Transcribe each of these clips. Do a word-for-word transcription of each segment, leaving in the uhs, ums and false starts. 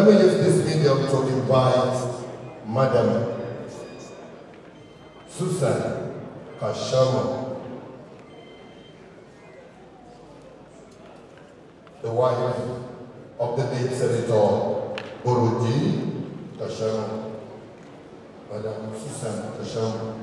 Let me use this medium to invite Madam Susan Kashama, the wife of the late Senator Boruji Kashama. Madam Susan Kashama.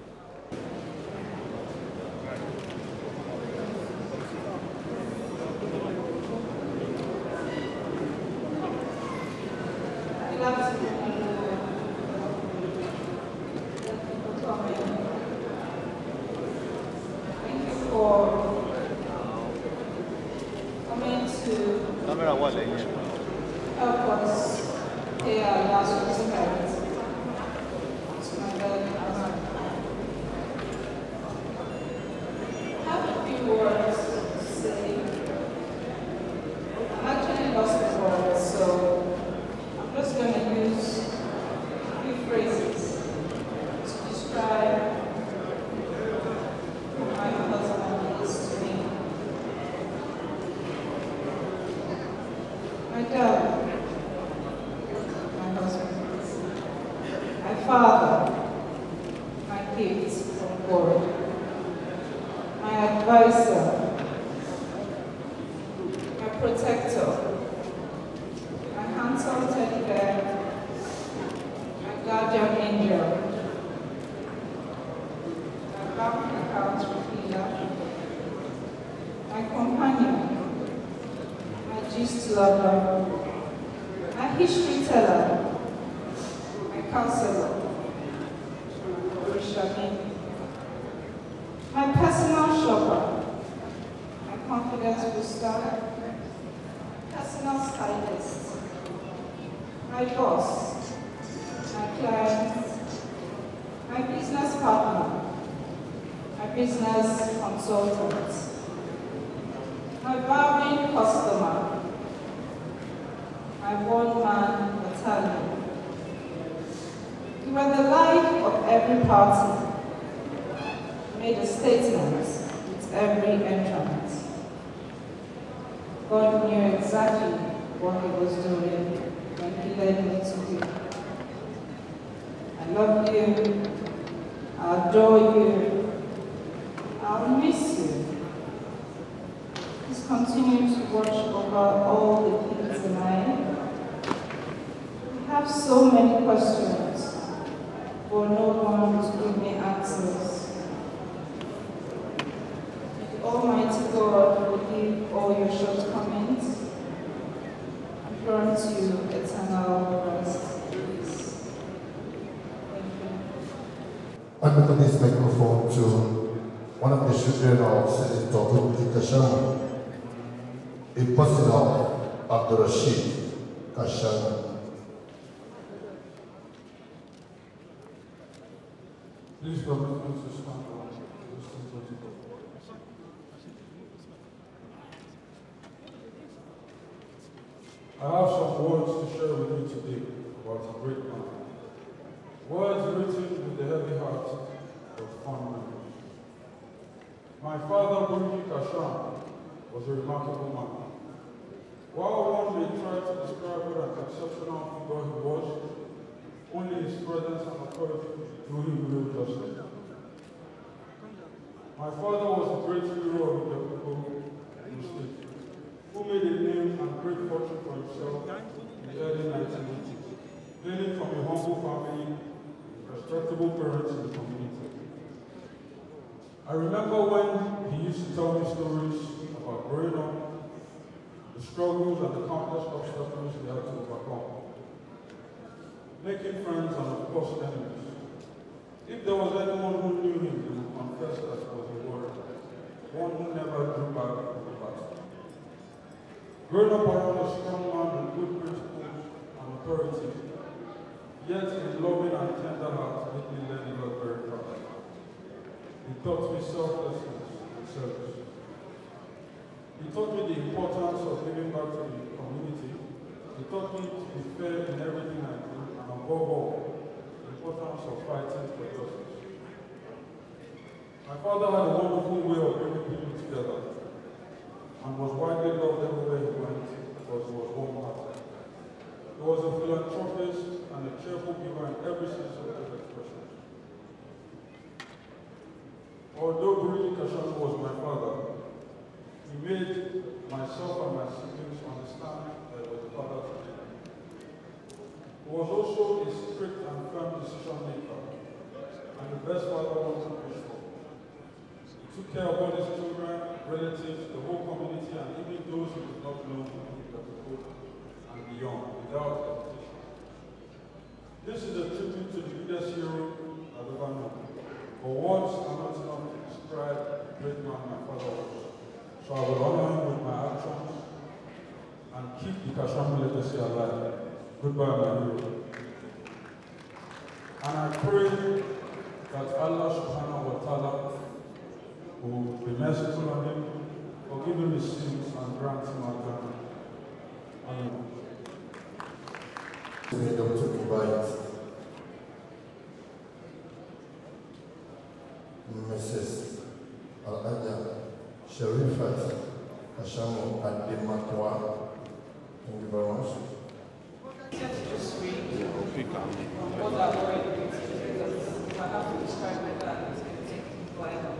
I have some words to share with you today about a great man. Words written with the heavy heart of fond memories. My father, Boruji Kashama, was a remarkable man. While one may try to describe what an exceptional figure he was, only his presence and authority do him real justice. My father was a great hero of the people in the state, who made a name and great fortune for himself in the early nineteen eighties, hailing from a humble family, respectable parents in the community. I remember when he used to tell me stories about growing up, the struggles and the countless obstacles he had to overcome, making friends and of course enemies. If there was anyone who knew him, he would confess that he was a warrior, one who never drew back from the battle. Growing up around a strong man with good principles and authority, yet his loving and tender heart made me learn a lot very fast. He taught me selflessness and service. He taught me the importance of giving back to the community. He taught me to be fair in everything I do, and above all, the importance of fighting for justice. My father had a wonderful way of bringing people together, and was widely loved everywhere he went because he was warm-hearted. He was a philanthropist and a cheerful giver in every sense of his expression. Although Buruji Kashamu was my father, he made myself and my siblings understand that he was a father to me. He was also a strict and firm decision maker, and the best father one could wish for. He took care of all his children, relatives, the whole community, and even those who did not know him and beyond, without hesitation. This is a tribute to the biggest hero I've ever known. For words are not enough to describe the great man my father was. So I will honor him with my actions and keep the Kashamu legacy alive. Goodbye, my hero. And I pray that Allah subhanahu wa ta'ala will be merciful on him, forgive him his sins, and grant him our Amen. We don't invite Missus Al-Aya Sharifat Kashamu Ademakwa. Thank you very much. Just read what I've already written, because if I have to describe my dad, it's going to take me forever.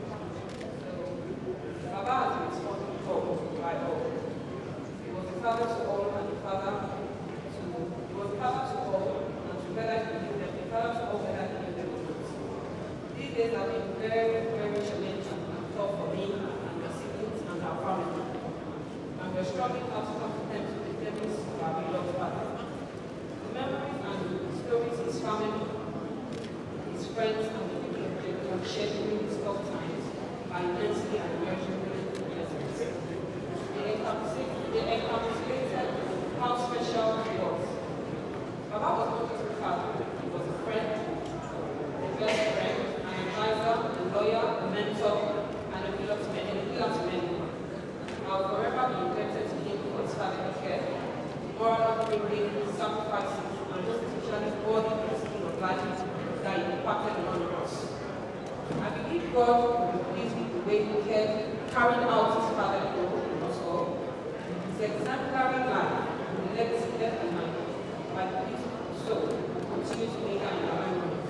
So, Baba has been spoken for by all. He was the father to all and the father to, he was the father to all, and together he knew them, the father to all, whether he knew them or not. These days have been very, very challenging and tough for me and my siblings and our family. And we're struggling out to come to terms with the demise of our beloved father. The memories and stories his family, his friends, and the people of Jacob have shared during these tough times are immensely and immeasurably pleasant. They encapsulated how special he was. Baba was not just a father, he was a friend, a best friend, an advisor, a lawyer, a mentor, and a pillar to many. A pillar to many. I will forever be indebted to him for his fatherly care, moral upbringing, sacrifices, and just especially all the principles of life that he impacted on us. I believe God will be pleased with the way he kept carrying out his fatherly role in us all. His exemplary life and the legacy left behind by the beautiful soul will continue to make an environment.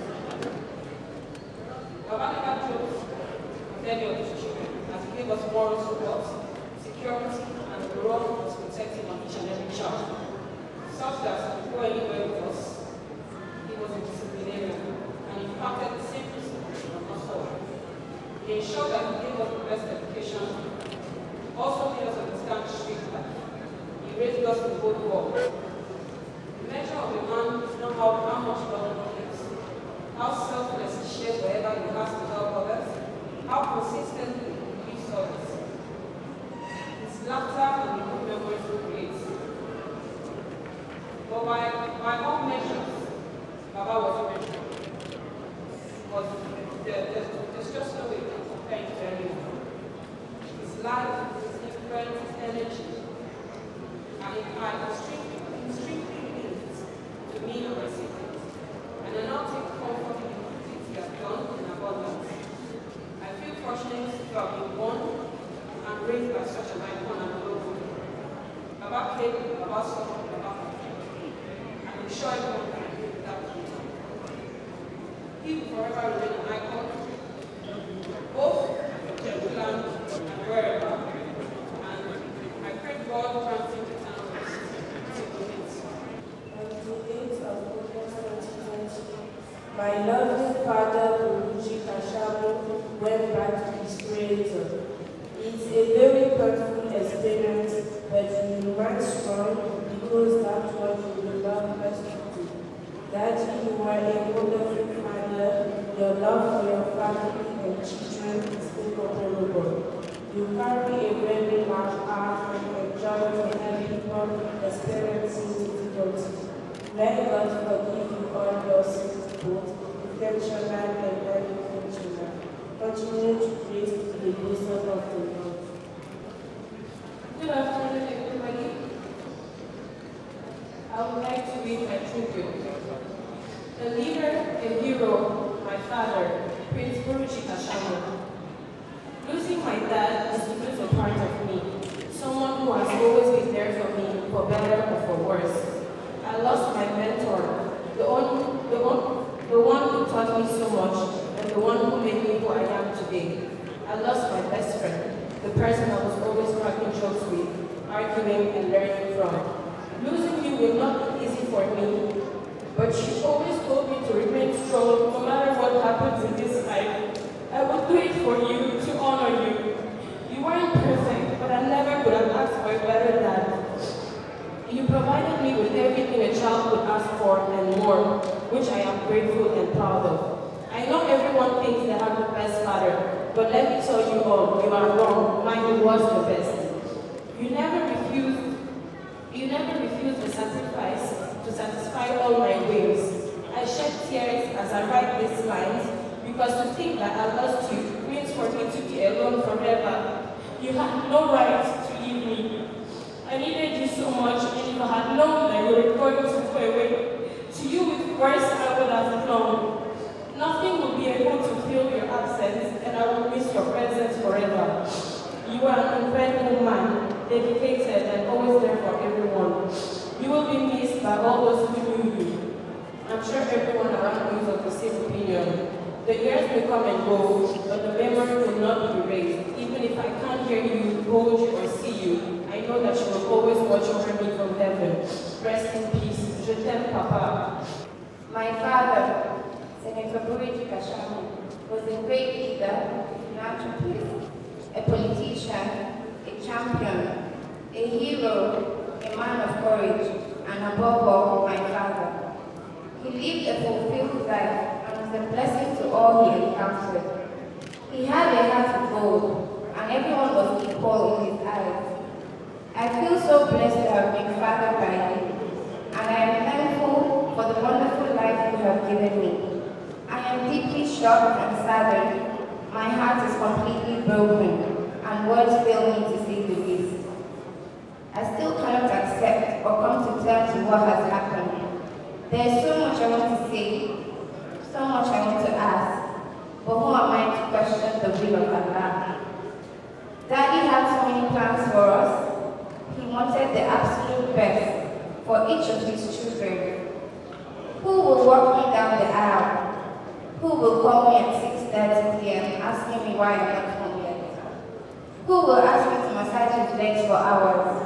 Baba never chose with any of his children, as he gave us moral support, security, and the role was protecting on each and every child, such that before anywhere with us, he was a disciplinarian and imparted the same principles on us all. He ensured that he gave us the best education, also made us understand street life. He raised us to both worlds. The measure of a man is not how, how much love he gives, how selfless he shares wherever he has to help others, how consistently he gives service. His laughter and the good memories he creates. But by, by all measures, Baba was original. Because there, there's, there's just no way to compare him to anyone. His life, his influence, his energy, and it are extremely, extremely linked to me and my siblings. And I now take comfort in the things he has done in abundance. I feel fortunate to have been born and raised by such an icon and a role model. Baba came, Baba saw, Baba and I'm sure everyone can agree with that. He will forever remain an icon, both in Jerusalem and wherever. And I pray God grants him the time to commit. On the eighth of August twenty twenty, my lovely father, Buruji Kashamu, went back to his creator. It's a very painful experience, but you remain strong because that's what you love best to do. That you were a wonderful father, your love for your family and children is incomparable. You carry a very large heart and enjoy to help people experiencing difficulty. May God forgive you all your sins, both intentional and unintentional. Continue to praise the wisdom of the Lord. Good afternoon, everybody. I would like to read my tribute. A leader, a hero, my father, Prince Buruji Kashamu. Losing my dad is to lose a part of me, someone who has always been there for me, for better or for worse. I today. I lost my best friend, the person I was always cracking jokes with, arguing and learning from. Losing you will not be easy for me, but she always told me to remain strong no matter what happens in this life. I will do it for you, to honor you. You weren't perfect, but I never could have asked for a better dad. You provided me with everything a child could ask for and more, which I am grateful and proud of. I know everyone thinks they have the best father, but let me tell you all, you are wrong. Mine was the best. You never refused, you never refused the sacrifice to satisfy all my whims. I shed tears as I write these lines, because to think that I lost you means for me to be alone forever. You had no right to leave me. I needed you so much, and if I had known that you were going to go away, to you with words I would have known. Nothing will be able to fill your absence, and I will miss your presence forever. You are an incredible man, dedicated and always there for everyone. You will be missed by all those who knew you. I'm sure everyone around you is of the same opinion. The years may come and go, but the memory will not be erased. Even if I can't hear you, hold you, or see you, I know that you will always watch over me from heaven. Rest in peace. Je t'aime, Papa. My father, Senator Buruji Kashamu, was a great leader, a philanthropist, a politician, a champion, a hero, a man of courage, and above all, my father. He lived a fulfilled life and was a blessing to all he encountered. He had a heart of gold, and everyone was equal in his eyes. I feel so blessed to have been fathered by you, and I am thankful for the wonderful life you have given me. I am deeply shocked and saddened. My heart is completely broken, and words fail me to say the least. I still cannot accept or come to terms with what has happened. There is so much I want to say, so much I want to ask, but who am I to question the will of Allah? Daddy had so many plans for us. He wanted the absolute best for each of his children. Who will walk me down the aisle? Who will call me at six thirty p m asking me why I'm not home yet? Who will ask me to massage his legs for hours?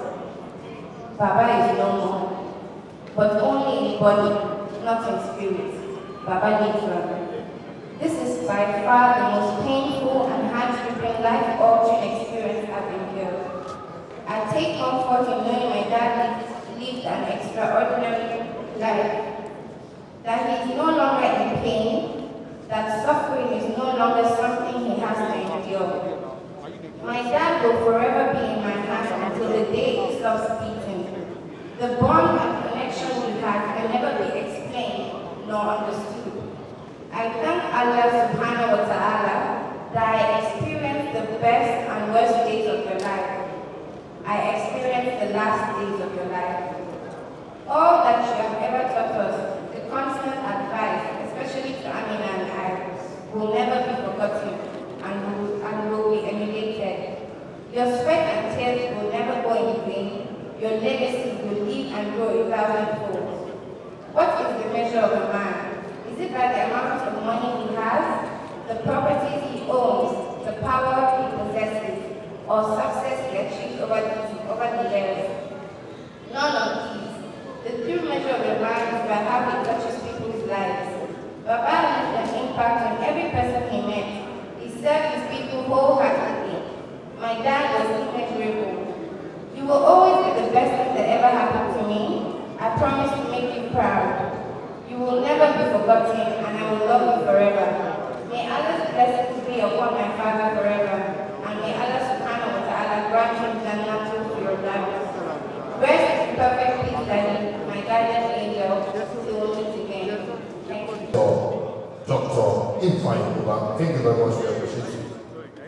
Baba is no more, but only in body, not in spirit. Baba lives on. This is by far the most painful and heart-stripping life-altering experience I've endured. I take comfort in knowing my dad lived, lived an extraordinary life, that he is no longer in pain, that suffering is no longer something he has to endure. My dad will forever be in my heart until the day he stops beating. The bond and connection we had can never be explained nor understood. I thank Allah subhanahu wa ta'ala that I experienced the best and worst days of your life. I experienced the last days of your life. All that you have ever taught us, the constant advice, especially to Amina and I, will never be forgotten and will, and will be emulated. Your sweat and tears will never go in vain. Your legacy will live and grow a thousandfold. What is the measure of a man? Is it by the amount of money he has, the properties he owns, the power he possesses, or success he achieved over the, over the years? None of these. The true measure of a man is by how he touches people's lives. Baba left an impact on every person he met. He served his people wholeheartedly. My dad was immeasurable. You will always be the best thing that ever happened to me. I promise to make you proud. You will never be forgotten, and I will love you forever. May Allah's blessings be upon my father forever, and may Allah subhanahu wa ta'ala grant him Jannatul Firdaus. Rest in perfect peace, Daddy, my guardian angel, till we meet again. Thank you. Doctor Ifeanyi Ubah, thank you very much. We appreciate you.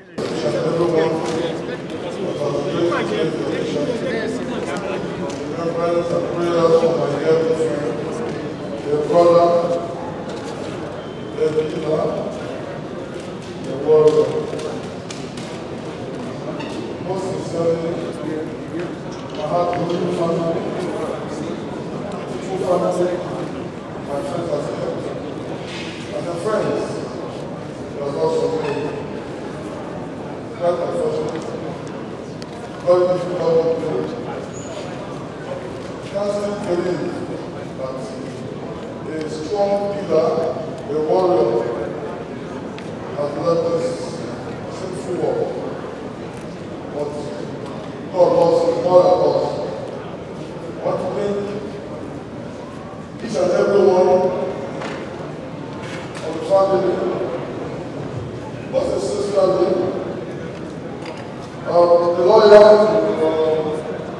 Reverence and prayers for my dear the brother, the leader, the warrior. Most sincerely, my heart goes to family, full family, my friends as well. And the friends, you are also made. quite unfortunate, very difficult to do. Council believe that a strong leader, a warrior, has led this sinful world. But God loves us more than us. What to think each and every one of the family, not necessarily, um, the lawyer to uh,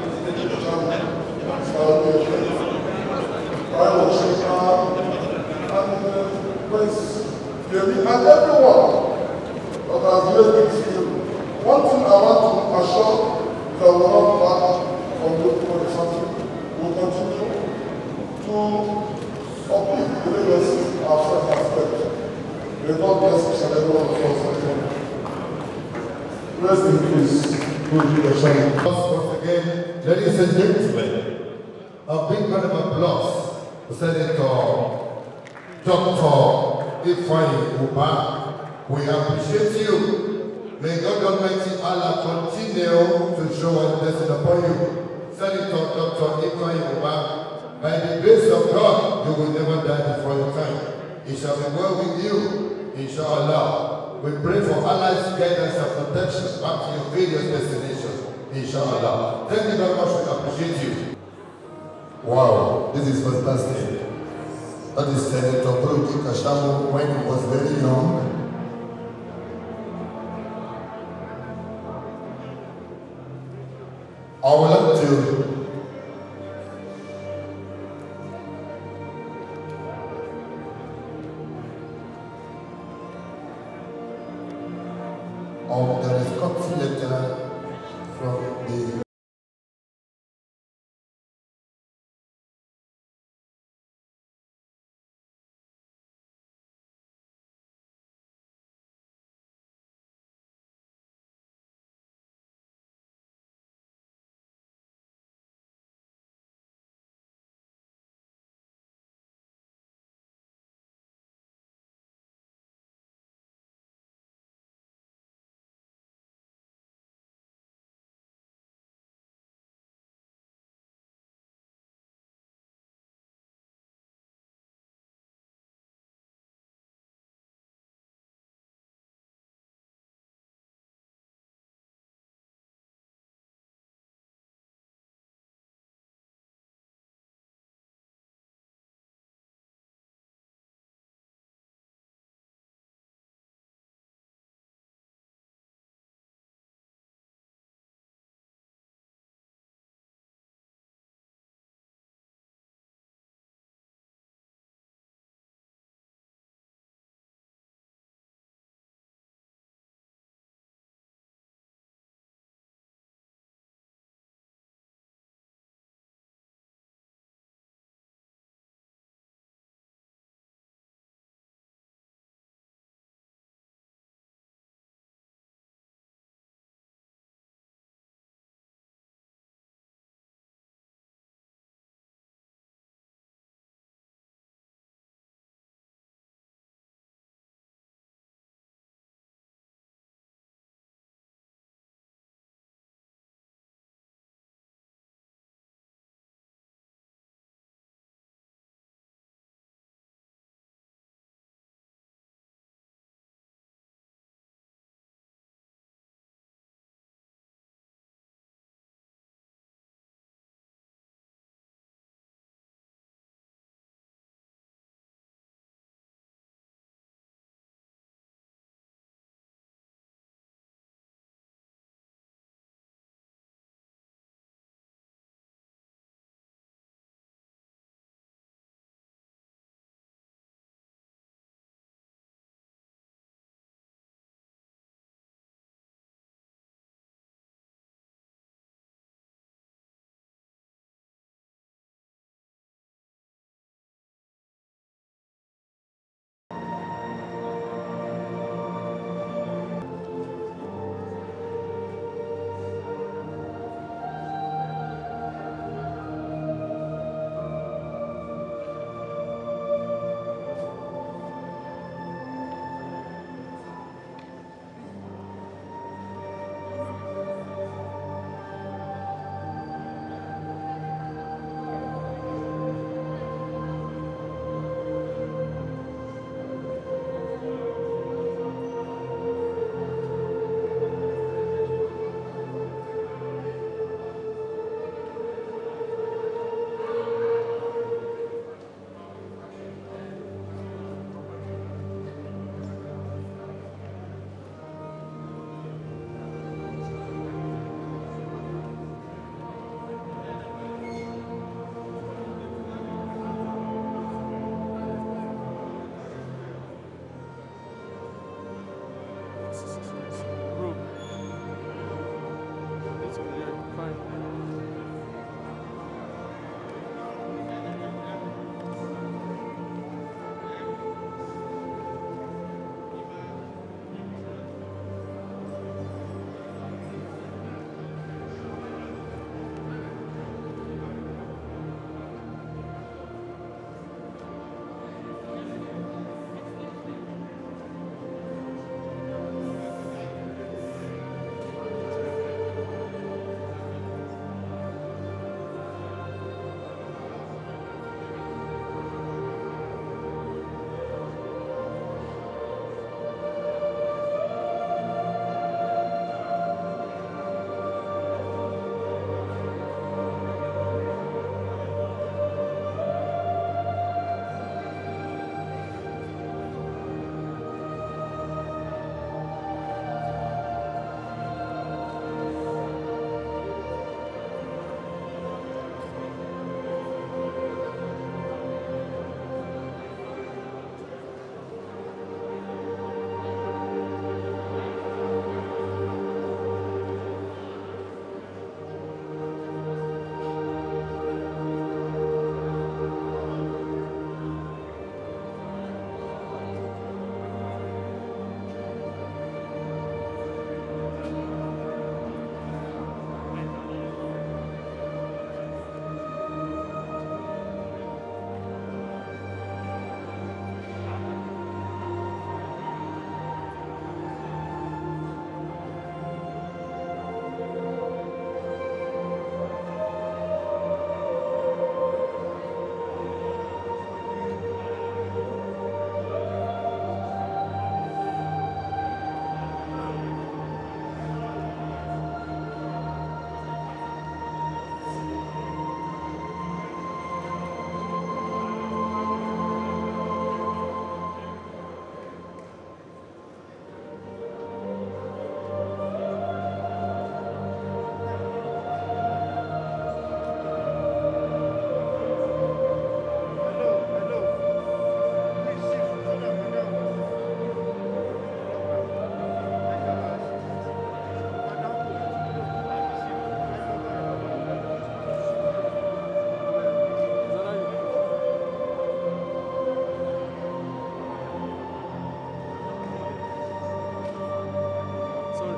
I was and uh, Prince Yemi, and everyone that has made this film. One thing I want to assure is that we will not back from looking for something. We will continue to uplift the legacy our friends have left. May God bless each and every one of us. Rest in peace. Once again, ladies and gentlemen, a big round of applause to Senator Doctor Ifeanyi Ubah. We appreciate you. May God Almighty Allah continue to show and blessing upon you. Senator Doctor Ifeanyi Ubah, by the grace of God, you will never die before your time. It shall be well with you, inshallah. We pray for Allah's guidance and protection back to your various destinations, inshallah. Thank you very much. We appreciate you. Wow, this is fantastic. That is Senator Boroji Kashamu when he was very young. I would like to um, there is a copy letter from the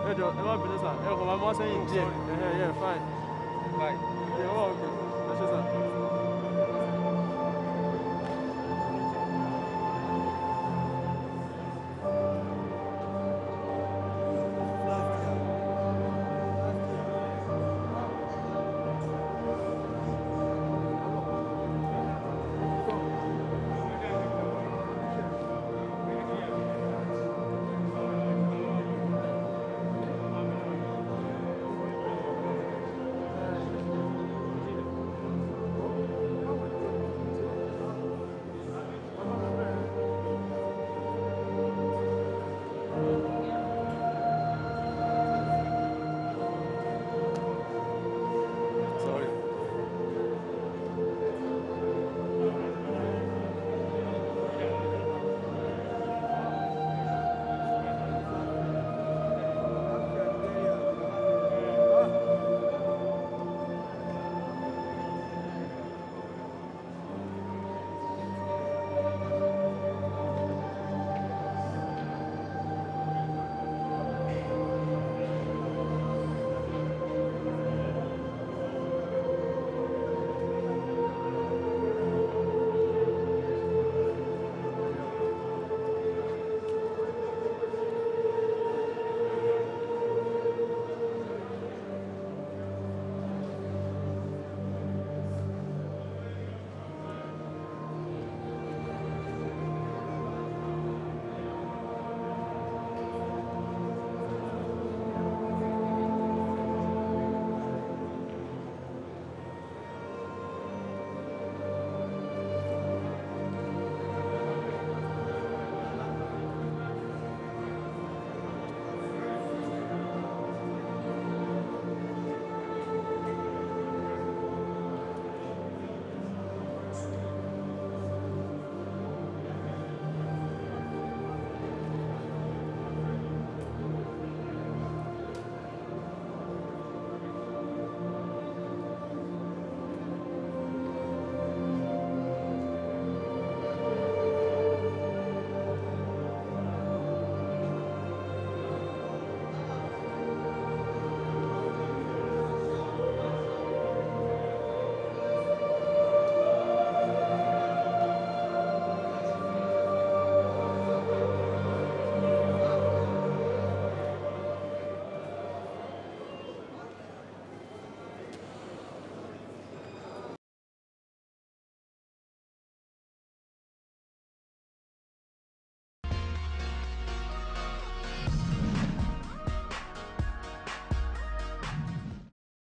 ẹ jọ ẹ má bínú sà ẹ kò máa mọ́ sẹ́yìn díẹ̀ ẹ ẹ fine. Bye. ẹ wọ́n ọ̀gbìn ẹ ṣe sà.